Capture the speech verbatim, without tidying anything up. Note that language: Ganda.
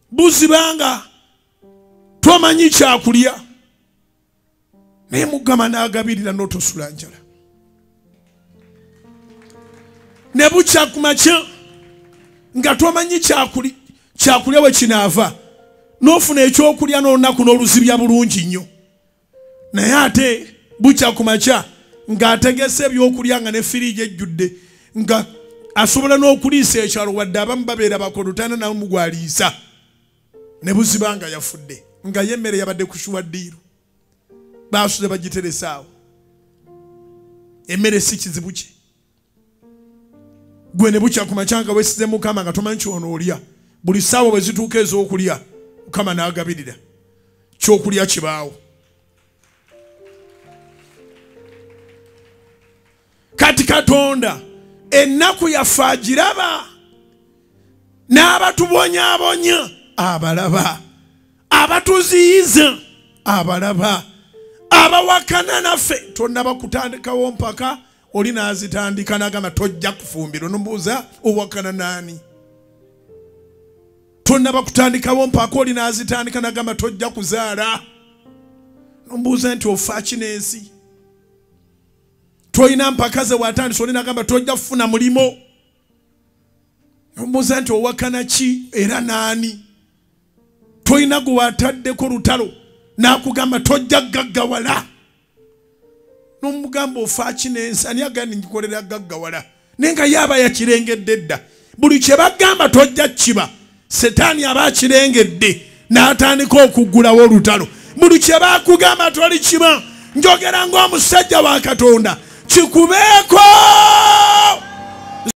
buzibanga tomanyi kyakulya naye Mukama n'agabirira n'otosula njala. Ne bukya ku makya nga tomanyi kyakuli kyakulya we kinaava n'ofuna ekyokulya n'olunaku n'oluzibya bulungi nnyo, naye ate bukya ku makya ng'ategese ebyokulya nga ne firiigi ejjudde nga asobola n'okuliisa ekyalo wadde abamu babeera bakolo tana nawe mugwaliisa, ne buzibanga yafudde nga yemmere yabadde kushuwa ddiiro baasuze bagiteresaawo. Emmere si kizibu kye. Gwe ne bukya ku makya nga weesize Mukama nga tomanyi kyonoolya, buli ssaawa bwe zituuka ez'okulya Mukama n'agabirira kyokulya kibaawo. Kati Katonda ennaku yaffe agiraba, n'abatubonyaabonya abalaba, abatuziyiza abalaba, abawakana naffe tonnaba kutandikawo mpaka oli n'azitandika n'agamba tojja kufumbirwa. Nombuuza owakana naani? Tonnaba kutandikawo mpaka oli n'azitandika n'agamba tojja kuzaala. Nombuuza nti ofa kinensi? Toyina mpaka ze watandisa oli n'agamba tojja kufuna mulimo. Nombuuza nti owakana ki era naani? Toyina gwe wataddeko lutalo n'akugamba tojja gaggawala. N'omugamba ofa kinensi, ani agandi ngikolera gaggawala? Naye nga yaba yakirengedde dda. Buli kye bagamba tojja kiba, Setaani aba akirengedde n'atandika okuggulawo olutalo. Buli kye bakugamba toli kiba, njogera ng'omusajja wa Katonda, kikubeeko.